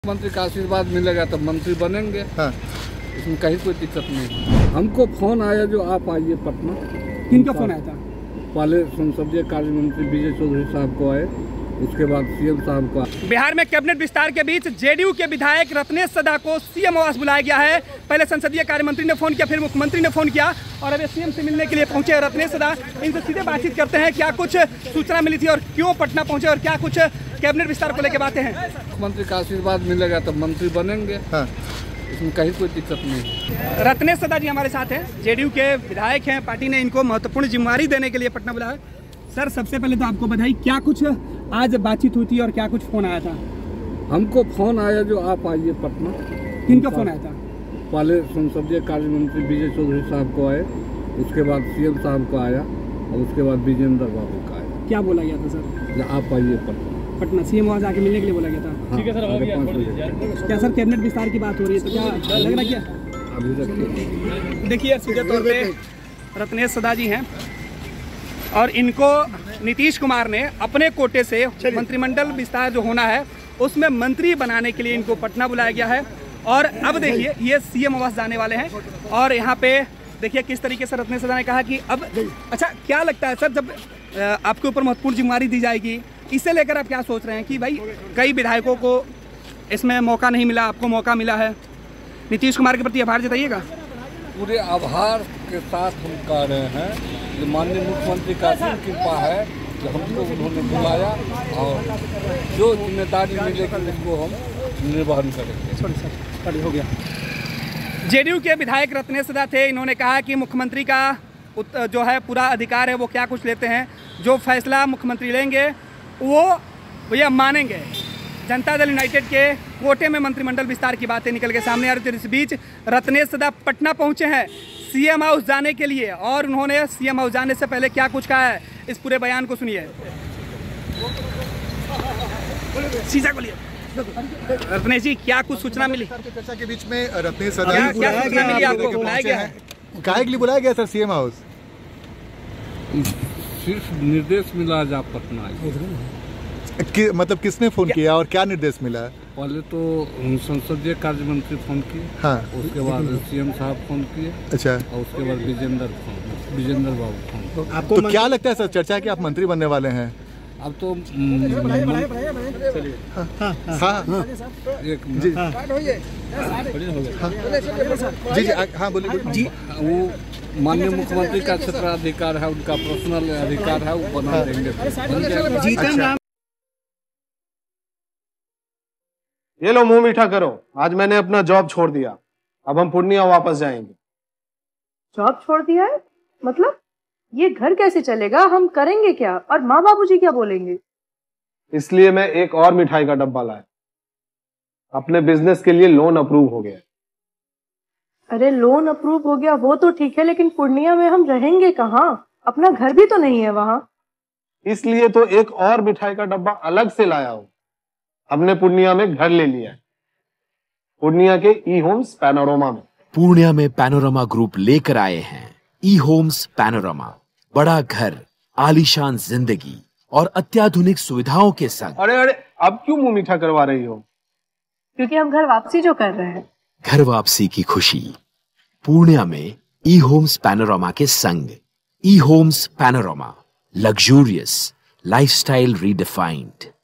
मंत्री का आशीर्वाद मिलेगा तो मंत्री बनेंगे। हाँ। इसमें कहीं कोई दिक्कत नहीं। हमको फोन आया जो आप आइए पटना। किनका फोन आया था? पहले संसदीय कार्य मंत्री विजय चौधरी साहब को आए, उसके बाद सीएम साहब को। बिहार में कैबिनेट विस्तार के बीच जेडीयू के विधायक रत्नेश सदा को सीएम आवास बुलाया गया है। पहले संसदीय कार्य मंत्री ने फोन किया, फिर मुख्यमंत्री ने फोन किया और अब सीएम से मिलने के लिए पहुंचे रत्नेश सदा। इनसे सीधे बातचीत करते हैं, क्या कुछ सूचना मिली थी और क्यों पटना पहुंचे और क्या कुछ कैबिनेट विस्तार को लेकर बातें हैं। मुख्यमंत्री का आशीर्वाद मिलेगा तो मंत्री बनेंगे। हाँ। इसमें कहीं कोई दिक्कत नहीं। रत्नेश सदा जी हमारे साथ हैं, जेडीयू के विधायक हैं। पार्टी ने इनको महत्वपूर्ण जिम्मेदारी देने के लिए पटना बुलाया। सर, सबसे पहले तो आपको बधाई। क्या कुछ आज बातचीत हुई थी और क्या कुछ फोन आया था? हमको फोन आया जो आप आइए पटना। किनका फोन आया था? पहले संसदीय कार्य मंत्री विजय चौधरी साहब को आए, उसके बाद सीएम साहब को आया और उसके बाद विजेंद्र बाबू का आया। क्या बोला गया था सर? आप आइए पटना। पटना सीएम आवास आके मिलने के लिए बोला गया था। ठीक है सर। क्या सर कैबिनेट विस्तार की बात हो रही है, तो क्या लग रहा क्या? अभी रखिए। देखिए, सीधे तौर पे रत्नेश सदा जी हैं और इनको नीतीश कुमार ने अपने कोटे से मंत्रिमंडल विस्तार जो होना है उसमें मंत्री बनाने के लिए इनको पटना बुलाया गया है। और अब देखिए, ये सीएम आवास जाने वाले हैं और यहाँ पे देखिए किस तरीके से रत्नेश सदा ने कहा कि अब अच्छा क्या लगता है सर, जब आपके ऊपर महत्वपूर्ण जिम्मेदारी दी जाएगी, इसे लेकर आप क्या सोच रहे हैं कि भाई कई विधायकों को इसमें मौका नहीं मिला, आपको मौका मिला है, नीतीश कुमार के प्रति आभार जताइएगा? पूरे आभार के साथ हम कह रहे हैं कि माननीय मुख्यमंत्री का कृपा है कि हमको उन्होंने बुलाया और जो जिम्मेदारी मिलेगी उसको हम निर्वहन करेंगे। हो गया। जेडीयू के विधायक रत्नेश सदा थे। इन्होंने कहा कि मुख्यमंत्री का जो है पूरा अधिकार है, वो क्या कुछ लेते हैं, जो फैसला मुख्यमंत्री लेंगे वो भैया मानेंगे। जनता दल यूनाइटेड के कोटे में मंत्रिमंडल विस्तार की बातें निकल के सामने आ रही थी। इस बीच रत्नेश सदा पटना पहुंचे हैं सीएम हाउस जाने के लिए और उन्होंने सीएम हाउस जाने से पहले क्या कुछ कहा है, इस पूरे बयान को सुनिए। शीशा को लिए रत्नेश जी, क्या कुछ सूचना मिली? चर्चा के बीच में रत्नेश सदा क्या सूचना मिली आपको? बुलाया गया है? काहे के लिए बुलाया गया सर सीएम हाउस? सिर्फ निर्देश मिला जा पटना मतलब किसने फोन किया और क्या निर्देश मिला? पहले तो संसदीय कार्य मंत्री फोन किए। हाँ। उसके बाद सीएम साहब फोन किए। अच्छा। और उसके बाद विजेंद्र बाबू फोन। आपको तो क्या लगता है सर, चर्चा है कि आप मंत्री बनने वाले हैं? अब तो एक जी जी हाँ बोलिए जी। वो माननीय मुख्यमंत्री का क्षेत्राधिकार है, उनका पर्सनल अधिकार है, वो बना देंगे। ये लो मुंह मीठा करो, आज मैंने अपना जॉब छोड़ दिया, अब हम पूर्णिया वापस जाएंगे। जॉब छोड़ दिया है? मतलब ये घर कैसे चलेगा, हम करेंगे क्या और माँ बाबूजी क्या बोलेंगे? इसलिए मैं एक और मिठाई का डब्बा लाया, अपने बिजनेस के लिए लोन अप्रूव हो गया। अरे लोन अप्रूव हो गया वो तो ठीक है, लेकिन पूर्णिया में हम रहेंगे कहाँ? अपना घर भी तो नहीं है वहाँ। इसलिए तो एक और मिठाई का डब्बा अलग से लाया हूँ। हमने पूर्णिया में घर ले लिया है, पूर्णिया के ई होम्स पैनोरमा में। पूर्णिया में पैनोरमा ग्रुप लेकर आए हैं ई होम्स पैनोरमा। बड़ा घर, आलीशान जिंदगी और अत्याधुनिक सुविधाओं के संग। अरे अरे, अब क्यों मुंह मीठा करवा रही हो? क्योंकि हम घर वापसी जो कर रहे हैं। घर वापसी की खुशी पूर्णिया में ई होम्स पैनोरमा के संग। E homes panorama, luxurious lifestyle redefined.